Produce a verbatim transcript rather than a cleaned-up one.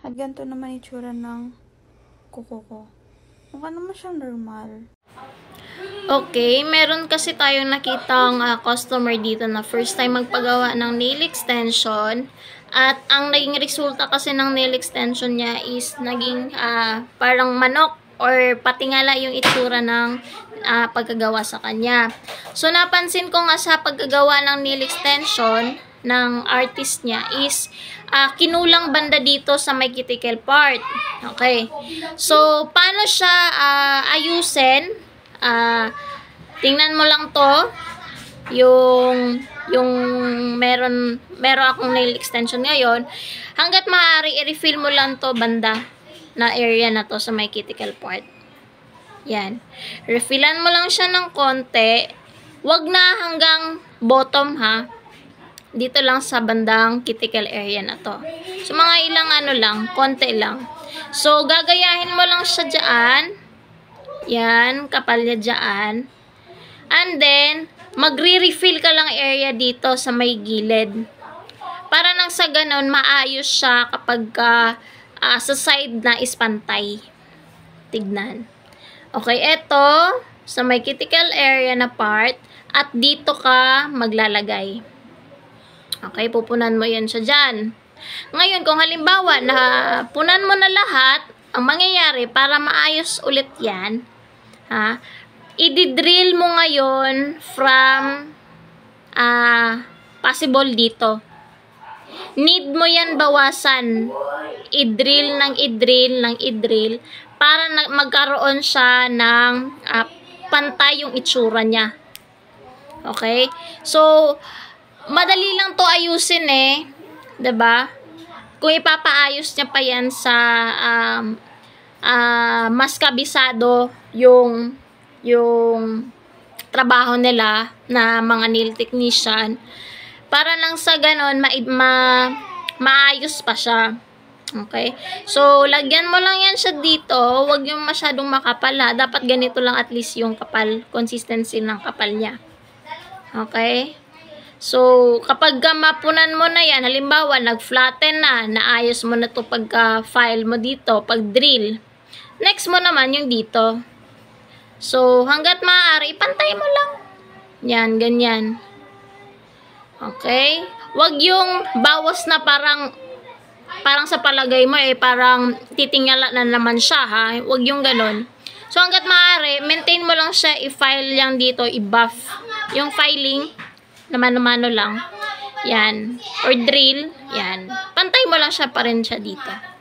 At ganito naman itsura ng kuko ko. Mukha naman siyang normal. Okay, meron kasi tayong nakitang uh, customer dito na first time magpagawa ng nail extension. At ang naging resulta kasi ng nail extension niya is naging uh, parang manok or patingala yung itsura ng uh, pagkagawa sa kanya. So, napansin ko nga sa pagkagawa ng nail extension ng artist niya is uh, kinulang banda dito sa may cuticle part. Okay. So, paano siya uh, ayusin? Uh, tingnan mo lang to. Yung yung meron meron akong nail extension ngayon. Hanggat maaari, i-refill mo lang to banda na area na to sa may cuticle part. Yan. Refillan mo lang siya ng konti. Wag na hanggang bottom ha. Dito lang sa bandang cuticle area na to. So, mga ilang ano lang, konti lang. So, gagayahin mo lang siya dyan. Yan, kapal niya dyan. And then, magre-refill ka lang area dito sa may gilid. Para nang sa ganun, maayos siya kapag uh, uh, sa side na is pantay. Tignan. Okay, eto, sa may cuticle area na part, at dito ka maglalagay. Okay, pupunan mo yan siya dyan. Ngayon, kung halimbawa na punan mo na lahat, ang mangyayari para maayos ulit yan, ha, i-drill mo ngayon from uh, possible dito. Need mo yan bawasan. I-drill ng i-drill ng i-drill para na magkaroon siya ng uh, pantay yung itsura niya. Okay? So, madali lang to ayusin eh. 'Di ba? Kung ipapaayos niya pa yan sa um, uh, mas kabisado yung yung trabaho nila na mga nail technician, para lang sa ganon ma, ma maayos pa siya. Okay? So, lagyan mo lang yan siya dito. Huwag yung masyadong makapal ha. Dapat ganito lang at least yung kapal, consistency ng kapal niya. Okay? So, kapag mapunan mo na yan, halimbawa, nag-flatten na, naayos mo na to pagka-file mo dito, pag-drill. Next mo naman yung dito. So, hanggat maaari, ipantay mo lang. Yan, ganyan. Okay? Huwag yung bawas na parang parang sa palagay mo eh, parang titingala na naman siya ha. Huwag yung ganon. So, hanggat maaari, maintain mo lang siya, i-file lang dito, i-buff. Yung filing, naman-mano lang. Yan. Or drill, yan. Pantay mo lang siya pa rin siya dito.